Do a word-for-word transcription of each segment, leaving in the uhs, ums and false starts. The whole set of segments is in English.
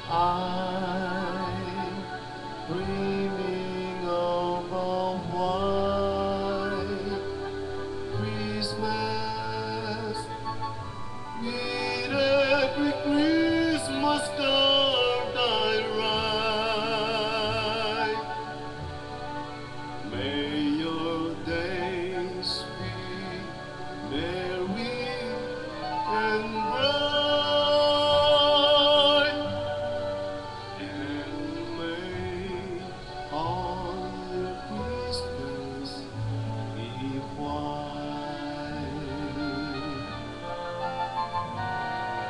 I'm dreaming of a white Christmas with every Christmas card I write. May your days be merry and bright, and may all your Christmas be white.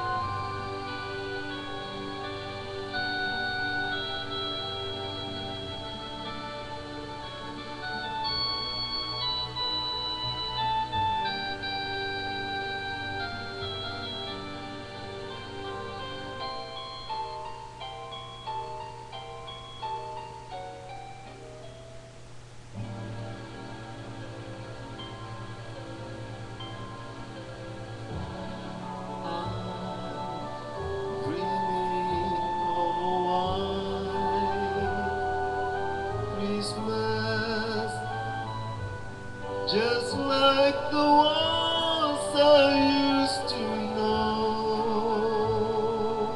Christmas, just like the ones I used to know,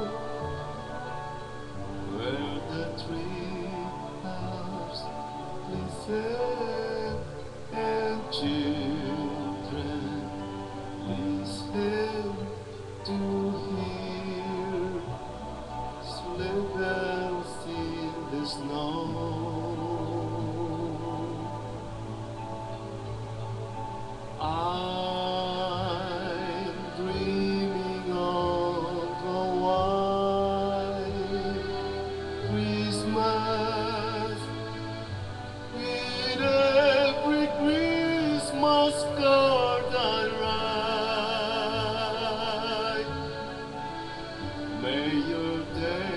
where the treetops glisten and children listen to hear sleigh bells in the snow. I'm dreaming of a white Christmas with every Christmas card I write. May your day